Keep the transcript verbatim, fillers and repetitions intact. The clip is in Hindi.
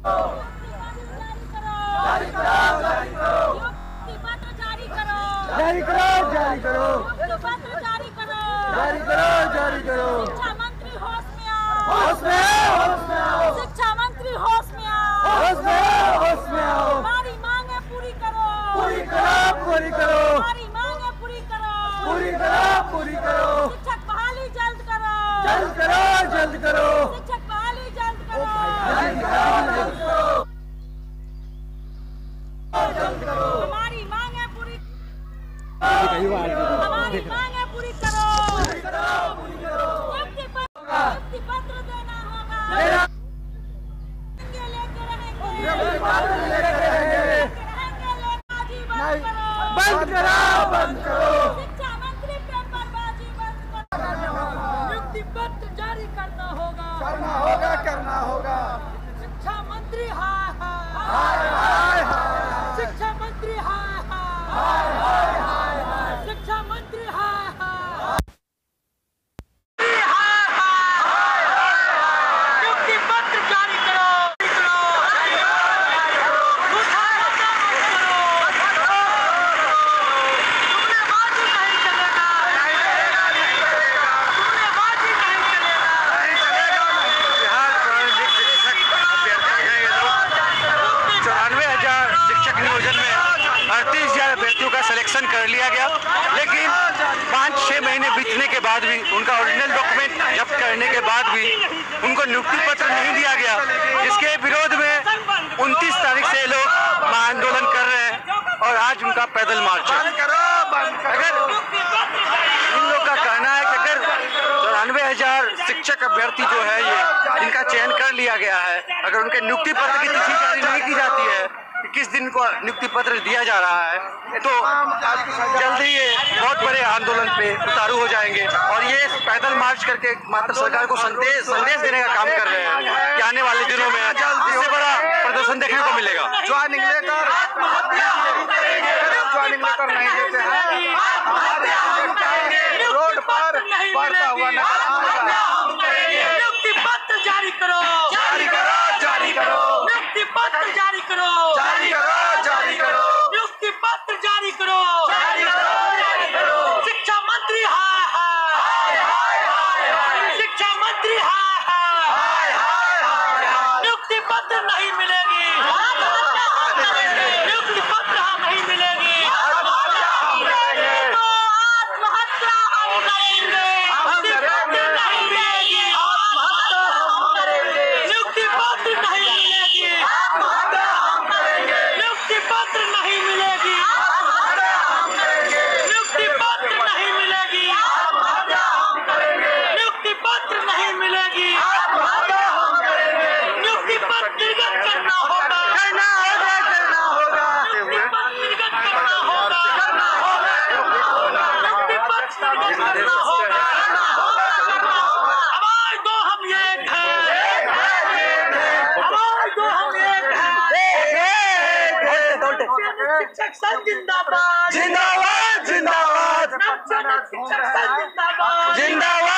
जारी करो, जारी करो, नियुक्ति पत्र जारी करो, जारी करो, जारी करो, नियुक्ति पत्र जारी करो, जारी करो, जारी करो। शिक्षा मंत्री होश में आओ, होश में आओ, होश में आओ। शिक्षा मंत्री होश में आओ, होश में आओ, होश में आओ। हमारी मांगे पूरी करो, पूरी करो, पूरी करो। हमारी मांगे पूरी करो, पूरी करो, पूरी करो। शिक्षक बहाली जल्द करो, जल्द करो, जल्द करो। शिक्षक बहाली जल्द करो, जल्द करो, जल्द करो। हमारी मांगे पूरी, हमारी मांगे पूरी करो, पूरी करो, पूरी करो। नियुक्ति पत्र, पत्र देना होगा, लेके रहेंगे, रहेंगे, बंद करो, बंद करो। शिक्षा मंत्री पेपरबाजी बंद करो, नियुक्ति पत्र जारी करना होगा, करना होगा, करना होगा। शिक्षा मंत्री हाय हाय हाय हाय, शिक्षा मंत्री हाय हाय हाय हाय हाय, शिक्षा मंत्री हाय हाय नियुक्ति पत्र जारी करो, अड़तीस हजार अभ्यर्थियों का सिलेक्शन कर लिया गया, लेकिन पाँच छः महीने बीतने के बाद भी उनका ओरिजिनल डॉक्यूमेंट जब्त करने के बाद भी उनको नियुक्ति पत्र नहीं दिया गया, जिसके विरोध में उनतीस तारीख से लोग महाआंदोलन कर रहे हैं और आज उनका पैदल मार्च है। अगर इन लोग का कहना है कि अगर चौरानवे हजार शिक्षक अभ्यर्थी जो है ये जिनका चयन कर लिया गया है, अगर उनके नियुक्ति पत्र की तिथि जारी नहीं की जाती है, किस दिन को नियुक्ति पत्र दिया जा रहा है, तो जल्दी ये बहुत बड़े आंदोलन पे उतारू हो जाएंगे और ये पैदल मार्च करके मात्र सरकार को संदेश संदेश देने का काम कर रहे हैं कि आने वाले दिनों में इससे बड़ा प्रदर्शन देखने को मिलेगा। ज्वाइनिंग लेकर ज्वाइनिंग लेकर नहीं देते हैं, रोड पर बढ़ता हुआ नियुक्ति पत्र जारी करो, जारी करो, जारी करो, नियुक्ति पत्र जारी करो, जारी करो, जारी करो, नियुक्ति पत्र जारी करो, जारी करो, जारी करो। शिक्षा मंत्री हाय हाय हाय हाय, शिक्षा मंत्री हाय हाय हाय हाय, नियुक्ति पत्र नहीं मिलेगी, नियुक्ति पत्र हम नहीं मिलेगी, आत्महत्या हम करेंगे, नहीं मिलेगी, आत्महत्या हम करेंगे, नियुक्ति पत्र नहीं मिलेगी, आत्महत्या हम करेंगे, नियुक्ति पत्र नहीं मिलेगी, आत्महत्या हम करेंगे, नियुक्ति पत्र नहीं मिलेगी, आत्महत्या हम करेंगे, नियुक्ति पत्र नहीं मिलेगी, आत्महत्या हम करेंगे, नियुक्ति पत्र निर्गत करना होगा, करना होगा, करना होगा, नियुक्ति पत्र निर्गत करना होगा, करना होगा, नियुक्ति पत्र निर्गत करना होगा, करना होगा। आवाज दो हम एक हैं, आवाज दो हम एक हैं, शिक्षक संघ जिंदाबाद, जिंदाबाद, जिंदाबाद, शिक्षक संघ जिंदाबाद, जिंदाबाद।